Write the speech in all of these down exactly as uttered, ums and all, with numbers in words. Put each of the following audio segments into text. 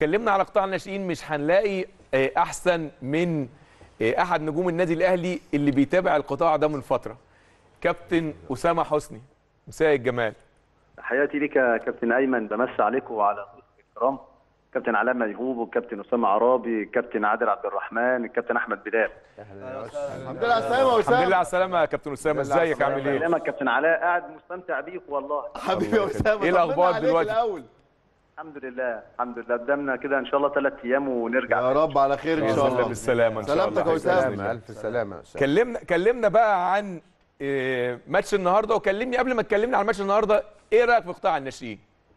اتكلمنا على قطاع الناشئين، مش هنلاقي احسن من احد نجوم النادي الاهلي اللي بيتابع القطاع ده من فتره، كابتن اسامه حسني. مساء الجمال. تحياتي ليك يا كابتن ايمن، بمسي عليكم وعلى ضيوفك الكرام، كابتن علاء ميهوب والكابتن اسامه عرابي، الكابتن عادل عبد الرحمن، الكابتن احمد بلال. الحمد لله على السلامه يا اسامه. الحمد لله على السلامه يا كابتن اسامه، ازيك عامل ايه؟ سلامك كابتن علاء، قاعد مستمتع بيك والله. حبيبي يا اسامه، ايه الاخبار دلوقتي؟ الأول. الحمد لله الحمد لله، قدامنا كده ان شاء الله ثلاث ايام ونرجع يا رب على خير ان شاء الله. بالسلامه ان شاء الله. سلامتك يا اسامه. الف سلامه يا اسامه. كلمنا كلمنا بقى عن ماتش النهارده، وكلمني قبل ما تكلمني عن ماتش النهارده، ايه رايك في قطاع الناشئين؟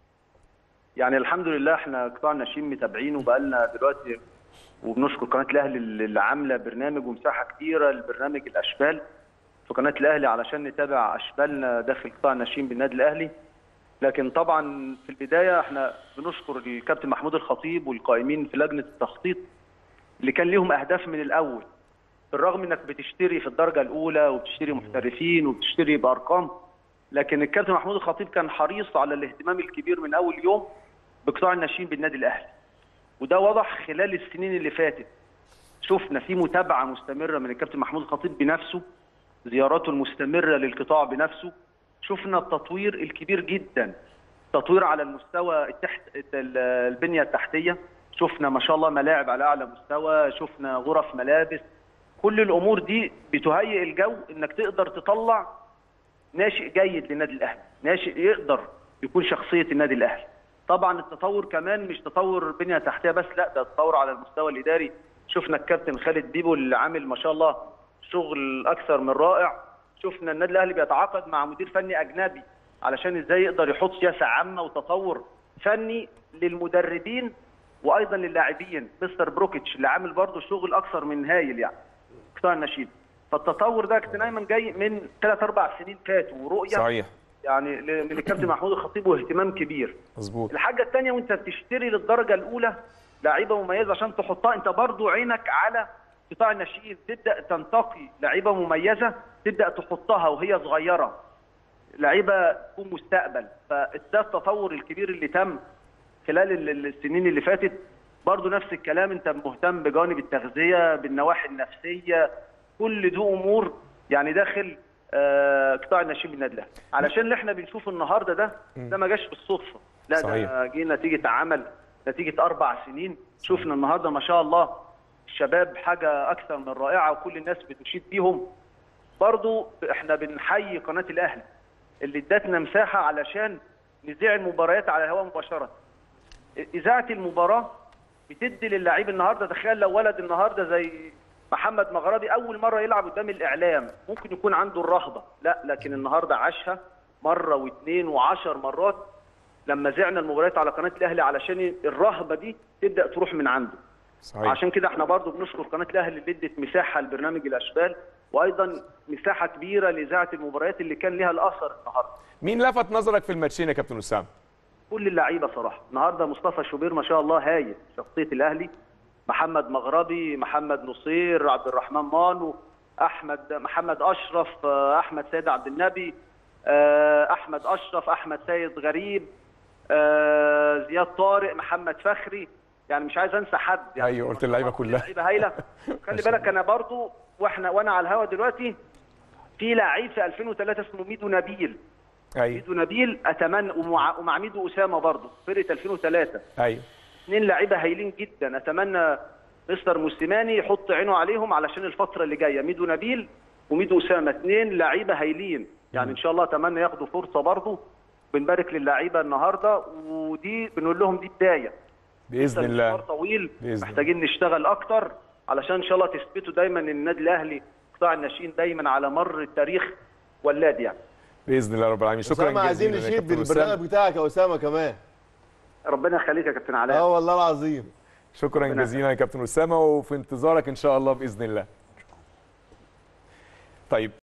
يعني الحمد لله احنا قطاع الناشئين متابعينه بقالنا دلوقتي، وبنشكر قناه الاهلي اللي عامله برنامج ومساحه كبيره لبرنامج الاشبال في قناه الاهلي علشان نتابع اشبالنا داخل قطاع الناشئين بالنادي الاهلي. لكن طبعا في البدايه احنا بنشكر الكابتن محمود الخطيب والقائمين في لجنه التخطيط اللي كان ليهم اهداف من الاول، بالرغم انك بتشتري في الدرجه الاولى وبتشتري محترفين وبتشتري بارقام، لكن الكابتن محمود الخطيب كان حريص على الاهتمام الكبير من اول يوم بقطاع الناشئين بالنادي الاهلي، وده واضح خلال السنين اللي فاتت. شفنا في متابعه مستمره من الكابتن محمود الخطيب بنفسه، زياراته المستمره للقطاع بنفسه، شفنا التطوير الكبير جدا، تطوير على المستوى التحت البنيه التحتيه، شفنا ما شاء الله ملاعب على اعلى مستوى، شفنا غرف ملابس، كل الامور دي بتهيئ الجو انك تقدر تطلع ناشئ جيد للنادي الاهلي، ناشئ يقدر يكون شخصيه النادي الاهلي. طبعا التطور كمان مش تطور بنيه تحتيه بس، لا ده تطور على المستوى الاداري. شفنا الكابتن خالد بيبو اللي عامل ما شاء الله شغل اكثر من رائع، شفنا النادي الاهلي بيتعاقد مع مدير فني اجنبي علشان ازاي يقدر يحط سياسه عامه وتطور فني للمدربين وايضا للاعبين، مستر بروكيتش اللي عامل برضه شغل اكثر من هايل يعني قطاع الناشئين. فالتطور ده كابتن ايمن جاي من ثلاث اربع سنين فاتوا، ورؤيه صحيح يعني من الكابتن محمود الخطيب واهتمام كبير. مظبوط. الحاجه الثانيه، وانت بتشتري للدرجه الاولى لعيبه مميزه عشان تحطها، انت برضو عينك على قطاع الناشئين، تبدا تنتقي لعيبه مميزه تبدا تحطها وهي صغيره، لعيبه تكون مستقبل. فده التطور الكبير اللي تم خلال السنين اللي فاتت. برضو نفس الكلام، انت مهتم بجانب التغذيه، بالنواحي النفسيه، كل دي امور يعني داخل آه قطاع الناشئين بالنادي الاهلي. علشان اللي احنا بنشوفه النهارده ده ده ما جاش بالصدفه، لا صحيح. ده جه نتيجه عمل، نتيجه اربع سنين. شفنا النهارده ما شاء الله الشباب حاجه اكثر من رائعه، وكل الناس بتشيد بيهم. برضو احنا بنحيي قناه الاهلي اللي ادتنا مساحه علشان نذيع المباريات على الهواء مباشره. اذاعه المباراه بتدي للاعيب النهارده، تخيل لو ولد النهارده زي محمد مغربي اول مره يلعب قدام الاعلام، ممكن يكون عنده الرهبه، لا لكن النهارده عاشها مره واثنين وعشر مرات لما ذعنا المباريات على قناه الاهلي علشان الرهبه دي تبدا تروح من عنده. صحيح. عشان كده احنا برضو بنشكر قناه الاهلي اللي ادت مساحه لبرنامج الاشبال، وايضا مساحه كبيره لاذاعه المباريات اللي كان لها الاثر النهارده. مين لفت نظرك في الماتشين يا كابتن اسامه؟ كل اللعيبه صراحه. النهارده مصطفى شوبير ما شاء الله هايل، شخصيه الاهلي، محمد مغربي، محمد نصير، عبد الرحمن مانو، احمد محمد اشرف، احمد سيد عبد النبي، احمد اشرف، احمد سيد غريب، زياد طارق، محمد فخري، يعني مش عايز انسى حد يعني. ايوه قلت اللعيبه كلها لعيبه هايله. خلي بالك انا برضو واحنا وانا على الهوا دلوقتي في لعيب في ألفين وثلاثة اسمه ميدو نبيل. ايوه ميدو نبيل اتمنى، ومع, ومع ميدو اسامه برضو فرقه ألفين وثلاثة. ايوه اثنين لعيبه هايلين جدا، اتمنى مستر موسيماني يحط عينه عليهم علشان الفتره اللي جايه. ميدو نبيل وميدو اسامه اثنين لعيبه هايلين يعني، ان شاء الله اتمنى ياخدوا فرصه برضو. بنبارك للعيبه النهارده، ودي بنقول لهم دي بدايه باذن الله، مشوار طويل بإذن محتاجين نشتغل اكتر علشان ان شاء الله تثبتوا دايما ان النادي الاهلي قطاع الناشئين دايما على مر التاريخ ولاد يعني. باذن الله رب العالمين. شكرا جزيلا. عايزين نشيد بالبرنامج بتاعك يا اسامه كمان. ربنا يخليك يا كابتن علاء. اه والله العظيم. شكرا جزيلا يا كابتن اسامه، وفي انتظارك ان شاء الله باذن الله. طيب